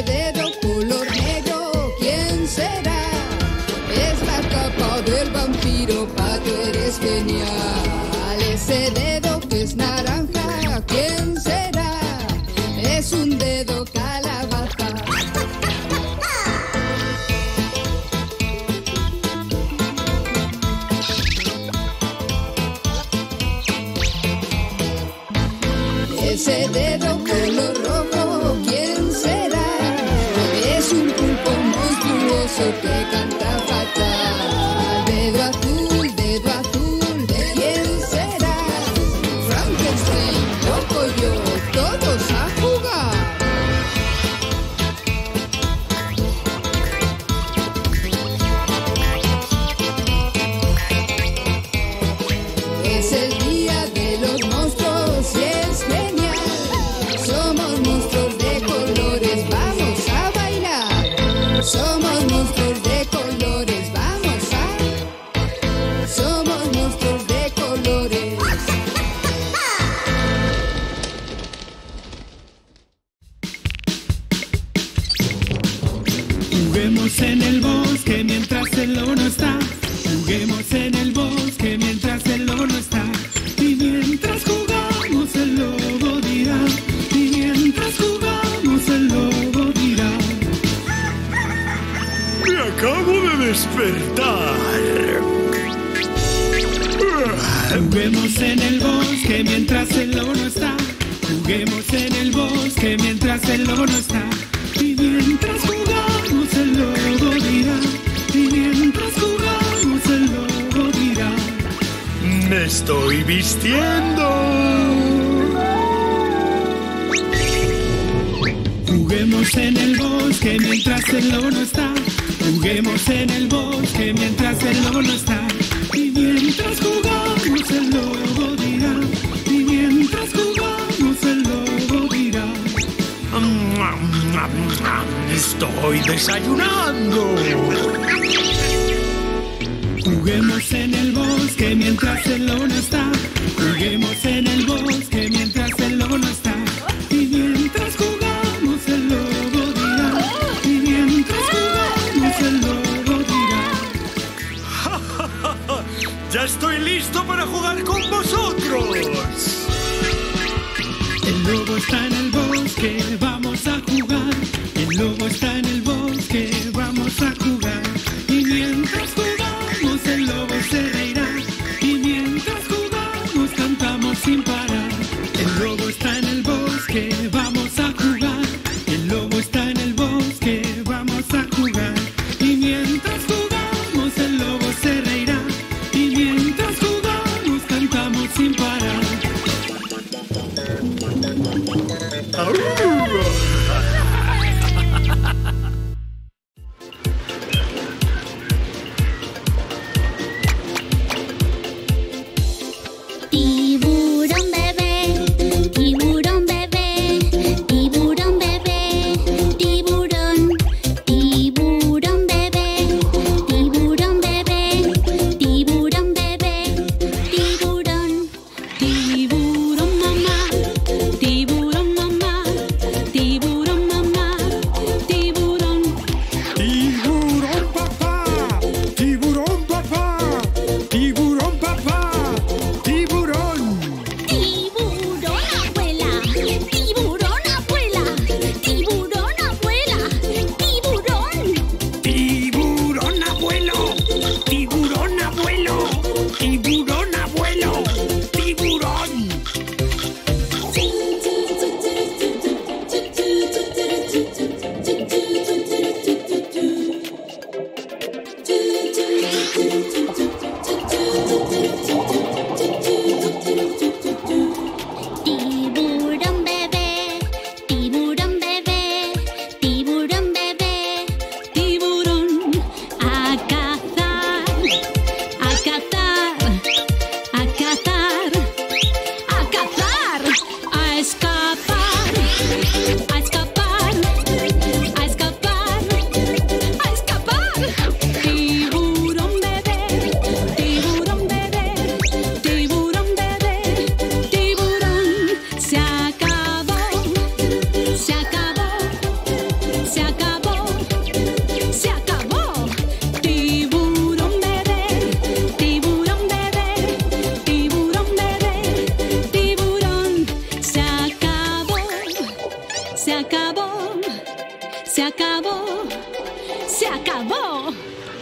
Ese dedo color negro, ¿quién será? Es la capa del vampiro, Pato, eres genial. Ese dedo que es naranja, ¿quién será? Es un dedo calabaza. Ese dedo color rojo, ¿quién será? Es un pulpo monstruoso que canta fatal. Dedo azul, ¿quién será? Frankenstein, loco yo, todos a jugar. Es el día de los monstruos y es genial. Somos monstruos de colores, vamos a bailar. Somos monstruos de colores, vamos a. Somos monstruos de colores. Juguemos en el bosque mientras el lobo no está. Juguemos en el bosque mientras el lobo no está. Y mientras jugamos el lobo dirá. Y mientras jugamos el lobo dirá. Me acabo de despertar. Juguemos en el bosque mientras el lobo no está. Juguemos en el bosque mientras el lobo no está. Y mientras jugamos el lobo dirá. Y mientras jugamos el lobo dirá. Me estoy vistiendo. Juguemos en el bosque mientras el lobo no está. Juguemos en el bosque mientras el lobo no está. Y mientras jugamos el lobo dirá. Y mientras jugamos el lobo dirá. Estoy desayunando. Juguemos en el bosque mientras el lobo no está. Juguemos en el bosque mientras el lobo no está. Y mientras jugamos el lobo dirá. Y mientras jugamos el lobo dirá. Ya estoy listo para jugar con vosotros. El lobo está en el bosque, vamos a jugar. El lobo está en el bosque, vamos a jugar. Y mientras jugamos el lobo se reirá. Y mientras jugamos cantamos sin parar. El lobo está en el bosque, vamos a jugar. El lobo está en el bosque, vamos a jugar. Y mientras jugamos el lobo se reirá. Y mientras jugamos cantamos sin parar. Se acabó, se acabó.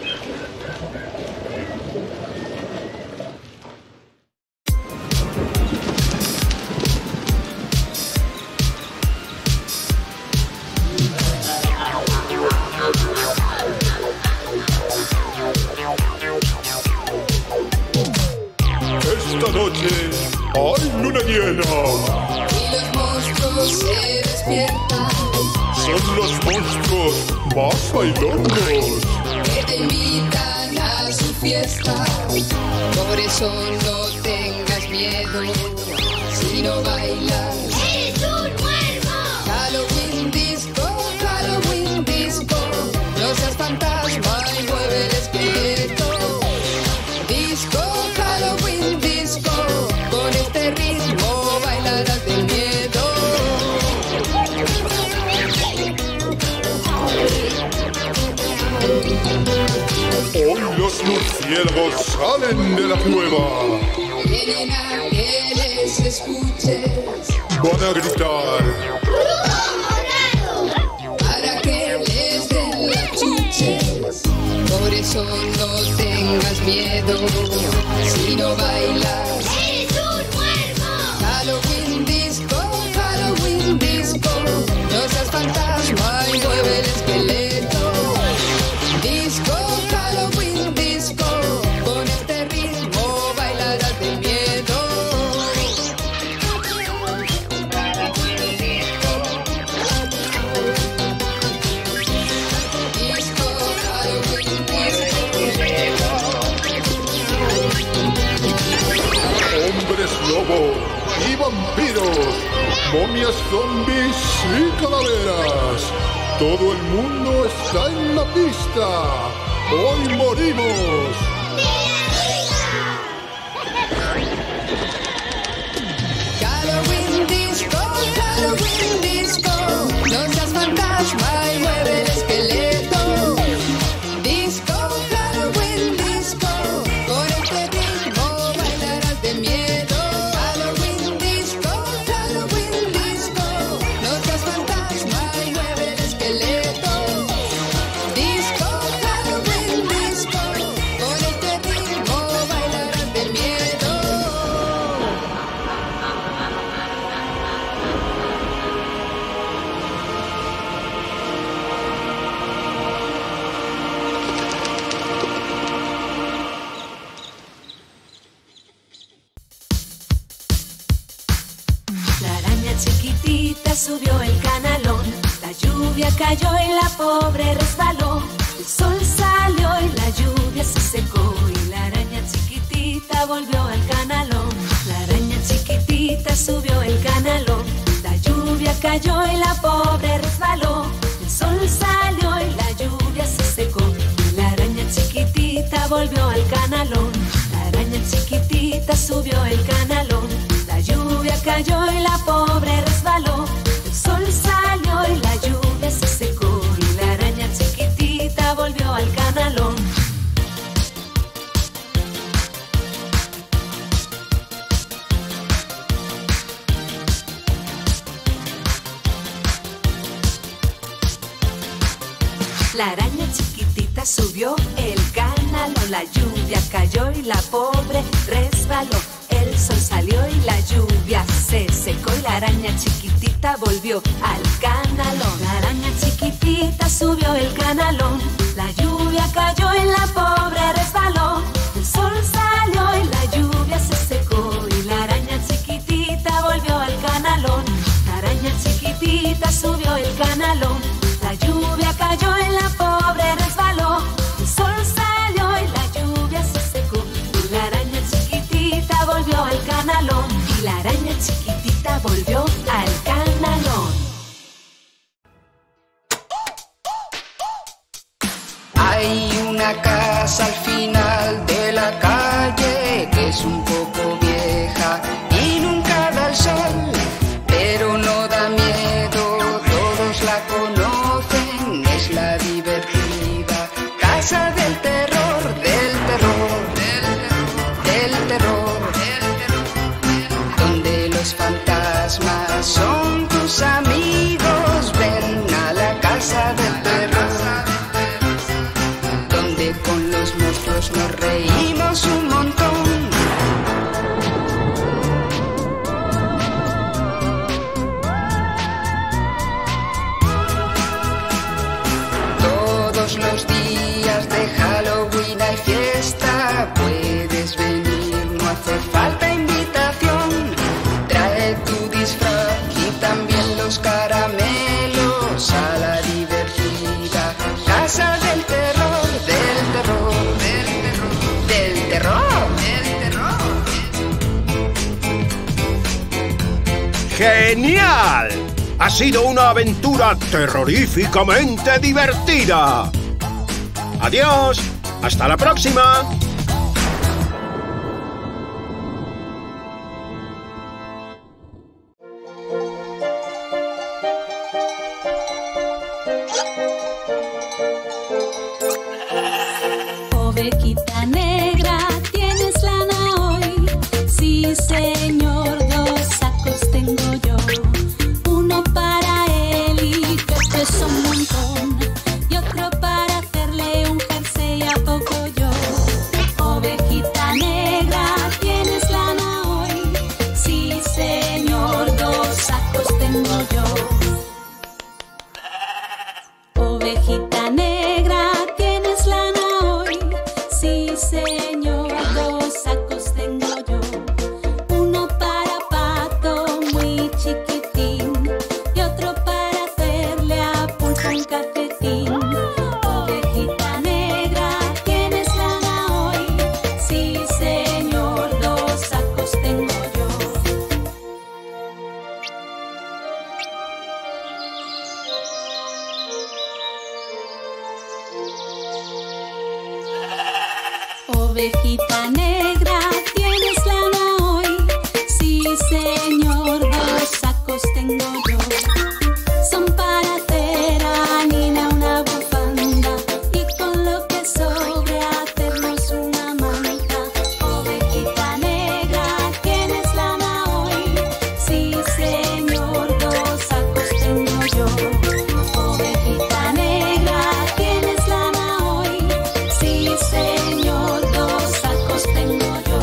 Esta noche hay luna llena. Y los monstruos se despiertan. Son los monstruos más bailosos Que te invitan a su fiesta. Por eso no tengas miedo. Si no bailas, ¡eres un muerto! Halloween disco, Halloween disco. No seas fantasma y mueve el esqueleto. Disco, Halloween disco. Con este ritmo bailarás del miedo. Hoy los murciélagos salen de la cueva. Vienen a que les escuches. Van a gritar. Para que les den las chuches. Por eso no tengas miedo. Si no bailas, ¡eres un muerto! Halloween disco, Halloween disco. No seas fantasma y mueve el esqueleto. Disco, Halloween disco. Con este ritmo bailarás del miedo. Disco, Halloween disco. Hombres lobo y vampiros, momias, zombies y calaveras. Todo el mundo está en la pista. Hoy morimos. Halloween disco, Halloween disco. No seas fantasma y mueve el esqueleto. Disco, Halloween disco. Con este ritmo bailarás de miedo. Halloween disco, Halloween disco. No seas fantasma y mueve el esqueleto. Disco, Halloween disco. Con este ritmo bailarás de miedo. La araña chiquitita subió el canalón, la lluvia cayó y la pobre resbaló. El sol salió y la lluvia se secó y la araña chiquitita volvió al canalón. La araña chiquitita subió el canalón, la lluvia cayó y la pobre resbaló. El sol salió y la lluvia se secó y la araña chiquitita volvió al canalón. La araña chiquitita subió el canalón, la lluvia cayó y la pobre resbaló. El sol salió y la lluvia se secó y la araña chiquitita volvió al canalón. La araña chiquitita subió el canalón, la lluvia cayó y la pobre resbaló. El sol salió y la lluvia se secó y la araña chiquitita volvió al canalón. La araña chiquitita subió el canalón, la lluvia cayó y la pobre resbaló. El sol salió y la lluvia se secó y la araña chiquitita volvió al canalón. La araña chiquitita subió el canalón, la lluvia cayó y la pobre resbaló. El sol salió y la lluvia se secó y la araña chiquitita volvió al canalón. Y la araña chiquitita volvió al canalón. Hay una casa al final de la calle que es un poco vieja y nunca da el sol, pero no da miedo, todos la conocen, es la divertida casa del terror, del terror, del terror, donde los fantasmas son tus amigos. Ven a la casa del ¡Genial! Ha sido una aventura terroríficamente divertida. ¡Adiós! ¡Hasta la próxima! Ovejita negra, ¿tienes lana hoy? Sí, señor, 2 sacos tengo yo. Uno para él y que pesa un montón, y otro para hacerle un jersey a poco yo. Ovejita negra, ¿tienes lana hoy? Sí, señor, 2 sacos tengo yo. Ovejita negra, ¿tienes lana hoy? Sí, señor, 2 sacos tengo yo. Uno para Pato, muy chiquitín, y otro para hacerle a Pulpo un calcetín. Ovejita negra, ¿tienes lana hoy? Sí, señor, 2 sacos tengo yo. Ovejita negra, ¿tienes lana hoy? Sí, señor, 2 sacos tengo yo. Son para hacer a Nina una bufanda, y con lo que sobre hacernos una manta. Ovejita negra, ¿tienes lana hoy? Sí, señor, 2 sacos tengo yo. Ovejita negra, ¿tienes lana hoy? Sí, señor, 2 sacos tengo yo.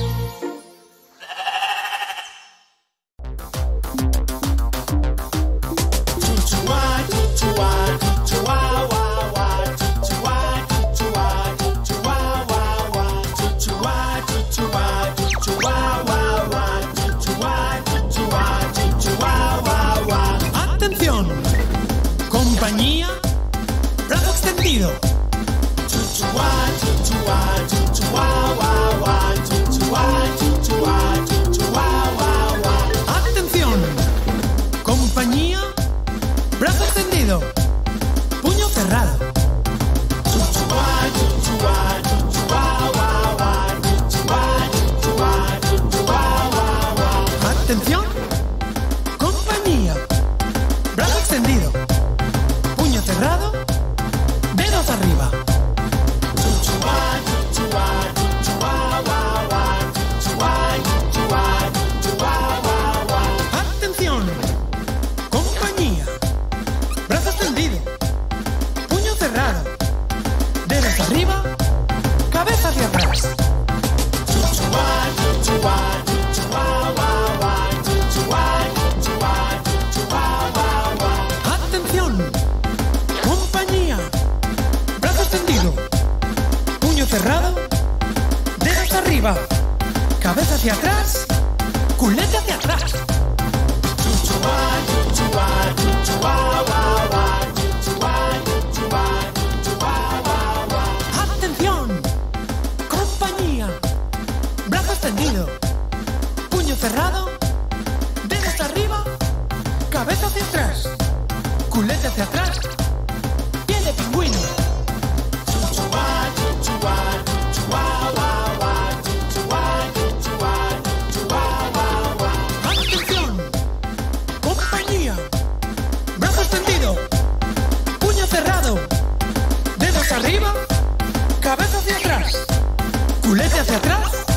¡Atención! Compañía, brazo extendido. ¡Atención! Compañía, brazo extendido. Puño cerrado. Atención, compañía, brazo extendido, puño cerrado, dedos arriba. Atención, compañía, brazo extendido, puño cerrado, dedos arriba, cabeza hacia atrás. Atención, compañía, brazo extendido, puño cerrado, dedos arriba, cabeza hacia atrás, culete hacia atrás. Atención, compañía, brazo extendido, puño cerrado, dedos arriba, cabeza hacia atrás, culete hacia atrás, pie de pingüino. Atención, compañía, brazo extendido, puño cerrado, dedos arriba, cabeza hacia atrás, culete hacia atrás,